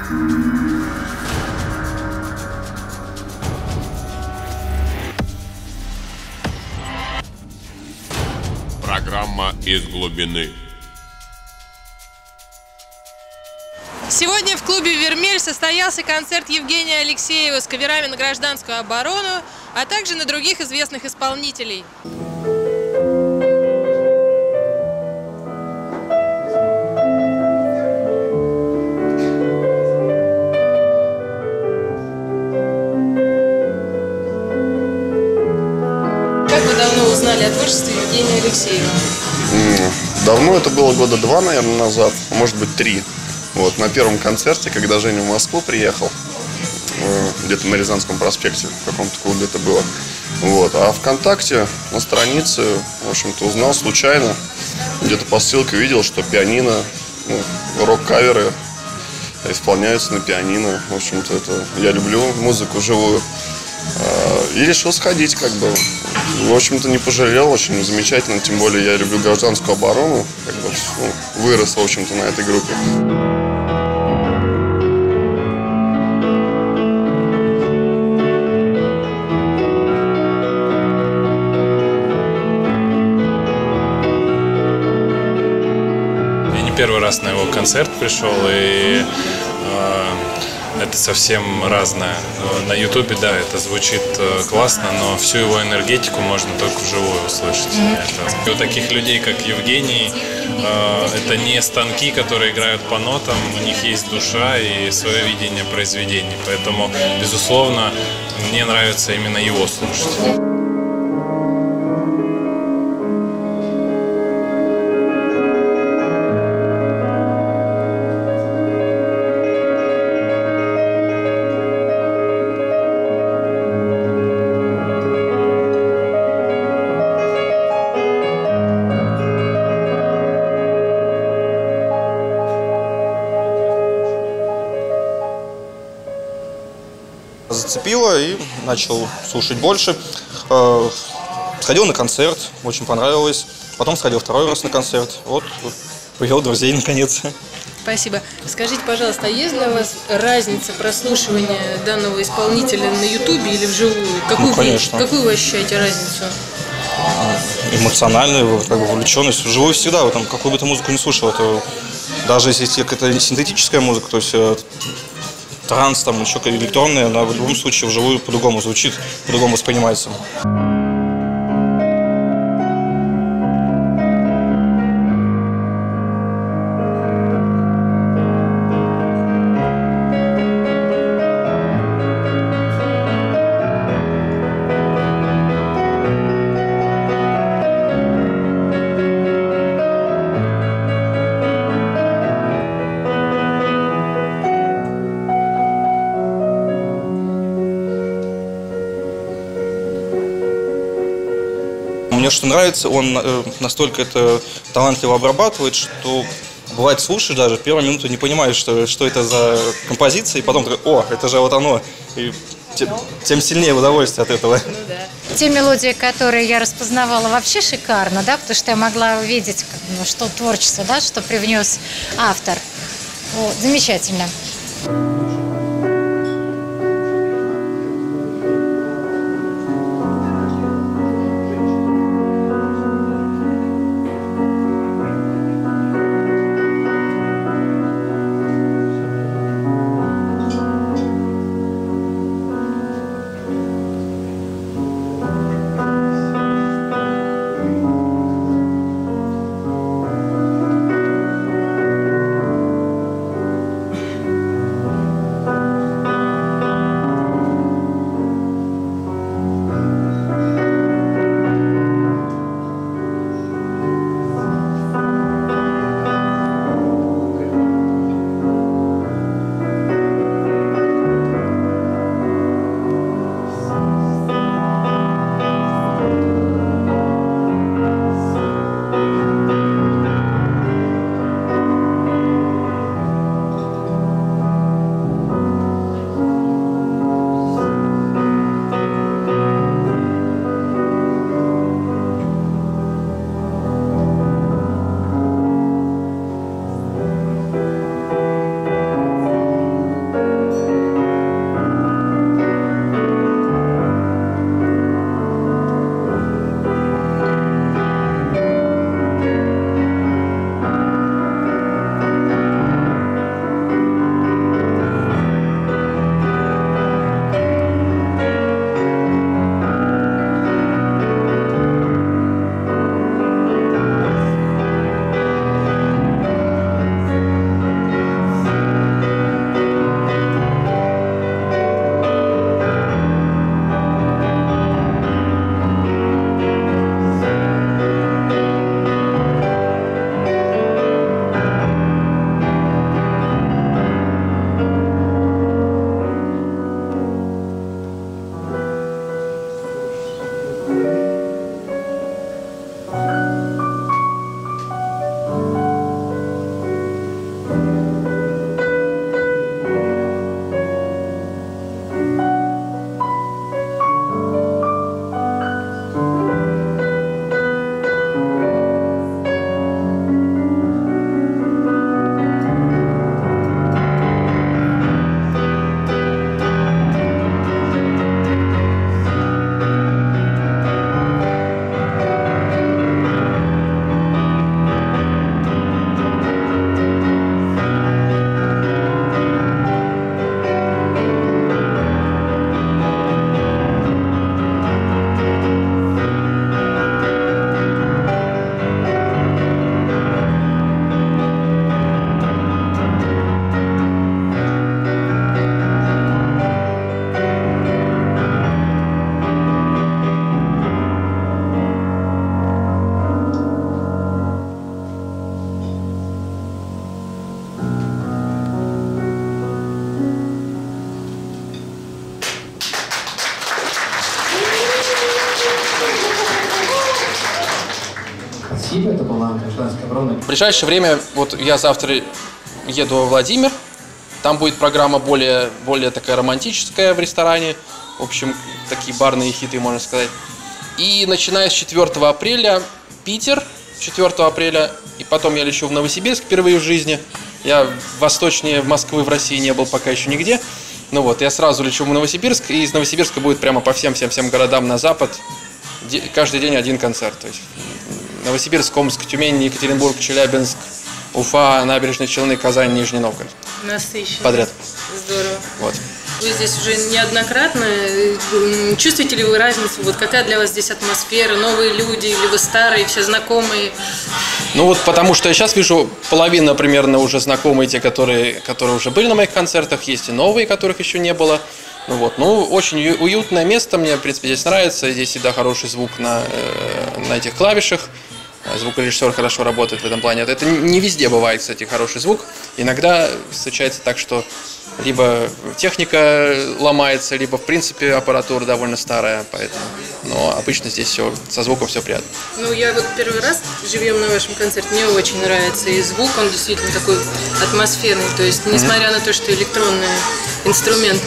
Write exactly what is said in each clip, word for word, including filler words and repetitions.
Программа «Из глубины». Сегодня в клубе «Вермель» состоялся концерт Евгения Алексеева с каверами на гражданскую оборону, а также на других известных исполнителей. Как вы давно узнали о творчестве Евгения Алексеева? Давно, это было года два, наверное, назад, может быть, три. Вот, на первом концерте, когда Женя в Москву приехал, где-то на Рязанском проспекте, в каком-то клубе это было. Вот. А ВКонтакте на странице, в общем-то, узнал случайно, где-то по ссылке видел, что пианино, ну, рок-каверы исполняются на пианино. В общем-то, это я люблю музыку живую. И решил сходить, как бы. В общем-то, не пожалел, очень замечательно. Тем более я люблю гражданскую оборону, как бы, ну, вырос, в общем-то, на этой группе. Первый раз на его концерт пришел, и э, это совсем разное. На ютубе, да, это звучит э, классно, но всю его энергетику можно только вживую услышать. Mm-hmm. Это, у таких людей, как Евгений, э, это не станки, которые играют по нотам, у них есть душа и свое видение произведений. Поэтому, безусловно, мне нравится именно его слушать. Зацепило и начал слушать больше. Сходил на концерт, очень понравилось. Потом сходил второй раз на концерт. Вот, привел друзей наконец. Спасибо. Скажите, пожалуйста, а есть для вас разница прослушивания данного исполнителя на ютубе или вживую? Какую, ну, конечно. Вы, какую вы ощущаете разницу? Эмоциональную, как бы, вовлеченность. Вживую всегда, вот, там, какую бы ты музыку не слушал. Это, даже если это синтетическая музыка, то есть транс, там еще электронная, она в любом случае вживую по-другому звучит, по-другому воспринимается. Мне что нравится, он э, настолько это талантливо обрабатывает, что бывает слушаешь даже, первую минуту не понимаешь, что, что это за композиция, и потом такой, о, это же вот оно, и тем, тем сильнее удовольствие от этого. Ну, да. Те мелодии, которые я распознавала, вообще шикарно, да, потому что я могла увидеть, как, ну, что творчество, да, что привнес автор. Вот, замечательно. Спасибо, это была гражданская оборона. В ближайшее время, вот я завтра еду во Владимир, там будет программа более, более такая романтическая в ресторане, в общем, такие барные хиты, можно сказать. И начиная с четвёртого апреля Питер, четвёртого апреля, и потом я лечу в Новосибирск впервые в жизни. Я восточнее Москвы в России не был пока еще нигде. Ну вот, я сразу лечу в Новосибирск, и из Новосибирска будет прямо по всем-всем-всем городам на запад каждый день один концерт. То есть Новосибирск, Омск, Тюмень, Екатеринбург, Челябинск, Уфа, Набережные Челны, Казань, Нижний Новгород. Насыщенно. Подряд. Здорово. Вот. Вы здесь уже неоднократно. Чувствуете ли вы разницу? Вот какая для вас здесь атмосфера? Новые люди или вы старые, все знакомые? Ну вот потому что я сейчас вижу половина примерно уже знакомые, те, которые, которые уже были на моих концертах, есть и новые, которых еще не было. Ну вот, ну очень уютное место, мне в принципе здесь нравится, здесь всегда хороший звук на, э, на этих клавишах. Звукорежиссер хорошо работает в этом плане. Это не везде бывает, кстати, хороший звук. Иногда случается так, что либо техника ломается, либо в принципе аппаратура довольно старая, поэтому. Но обычно здесь все со звуком все приятно. Ну я вот первый раз живем на вашем концерте, мне очень нравится и звук, он действительно такой атмосферный, то есть несмотря mm-hmm. на то, что электронный инструмент.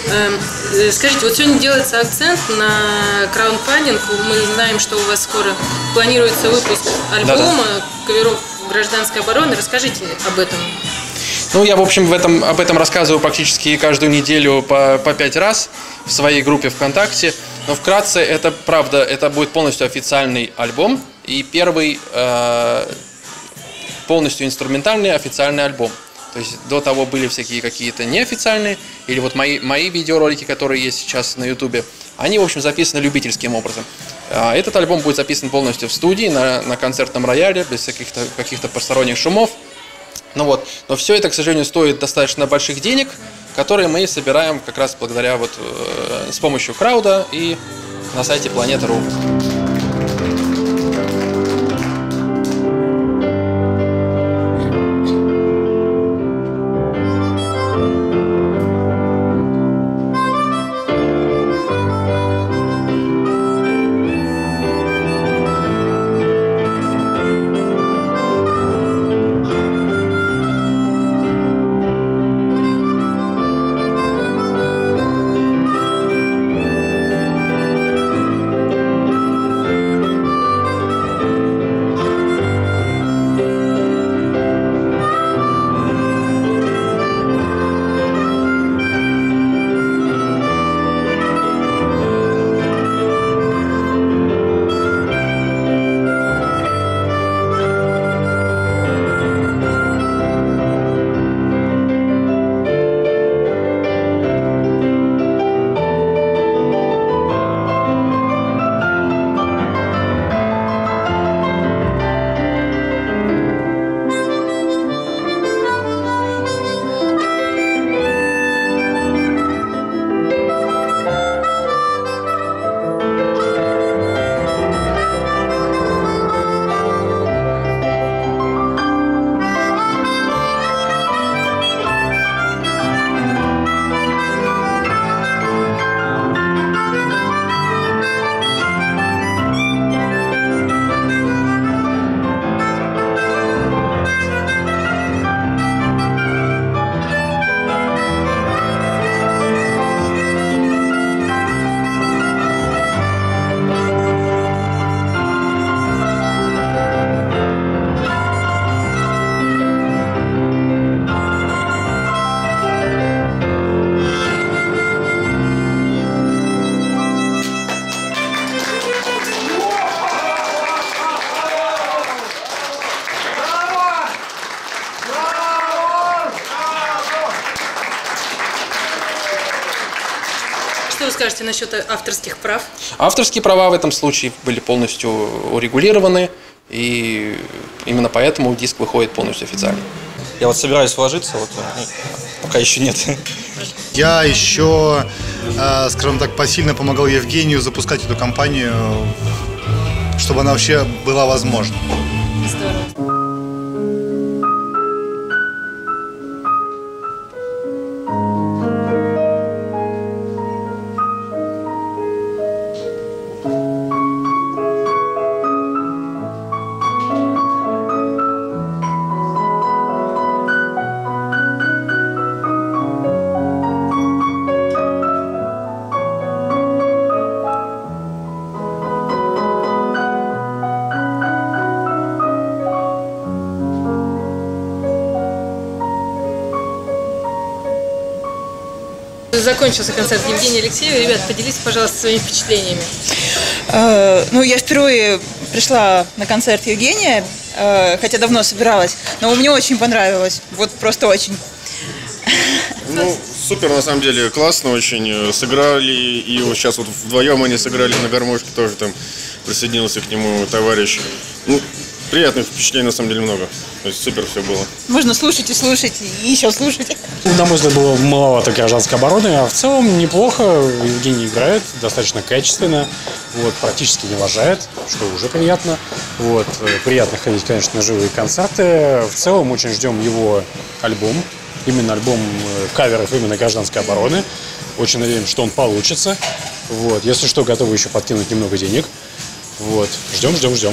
Скажите, вот сегодня делается акцент на краундфандинг. Мы знаем, что у вас скоро планируется выпуск альбома Да-да. «Каверов гражданской обороны». Расскажите об этом. Ну, я, в общем, в этом, об этом рассказываю практически каждую неделю по, по пять раз в своей группе ВКонтакте. Но вкратце, это правда, это будет полностью официальный альбом и первый э, полностью инструментальный официальный альбом. То есть до того были всякие какие-то неофициальные, или вот мои, мои видеоролики, которые есть сейчас на ютубе, они, в общем, записаны любительским образом. А этот альбом будет записан полностью в студии, на, на концертном рояле, без каких-то каких-то посторонних шумов. Ну вот. Но все это, к сожалению, стоит достаточно больших денег, которые мы собираем как раз благодаря вот, э, с помощью крауда и на сайте планета точка ру. что вы скажете насчет авторских прав? Авторские права в этом случае были полностью урегулированы, и именно поэтому диск выходит полностью официально. Я вот собираюсь вложиться, вот, ну, пока еще нет. Я еще, э, скажем так, посильно помогал Евгению запускать эту компанию, чтобы она вообще была возможна. Здорово. Закончился концерт Евгения Алексеева. Ребят, поделитесь, пожалуйста, своими впечатлениями. Э, ну, я впервые пришла на концерт Евгения, э, хотя давно собиралась, но мне очень понравилось. Вот просто очень. Ну, супер, на самом деле, классно очень. Сыграли, и вот сейчас вот вдвоем они сыграли на гармошке, тоже там присоединился к нему товарищ. Ну, приятных впечатлений, на самом деле, много. То есть супер все было. Можно слушать и слушать, и еще слушать. На мой взгляд, было маловато гражданской обороны, а в целом неплохо. Евгений играет достаточно качественно, вот, практически не лажает, что уже приятно. Вот, приятно ходить, конечно, на живые концерты. В целом очень ждем его альбом, именно альбом каверов именно гражданской обороны. Очень надеемся, что он получится. Вот, если что, готовы еще подкинуть немного денег. Вот, ждем, ждем, ждем.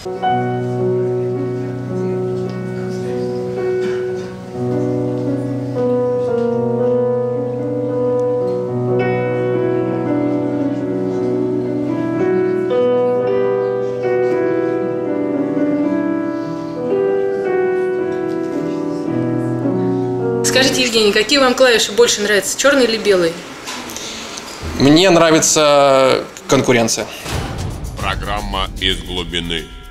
Скажите, Евгений, какие вам клавиши больше нравятся, черные или белые? Мне нравится конкуренция. Программа «Из глубины».